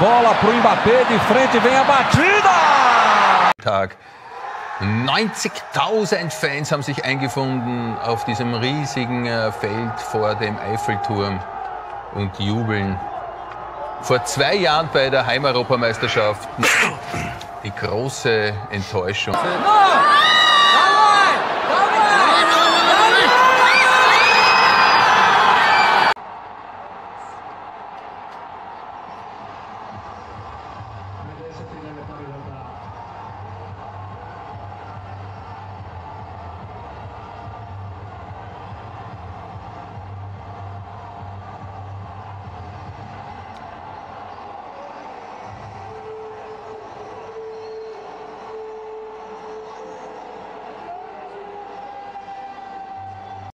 bola pro Mbappé, de frente vem a batida! Tag. 90.000 Fans haben sich eingefunden auf diesem riesigen Feld vor dem Eiffelturm und jubeln. Vor 2 Jahren bei der Heimeuropameisterschaft die große Enttäuschung.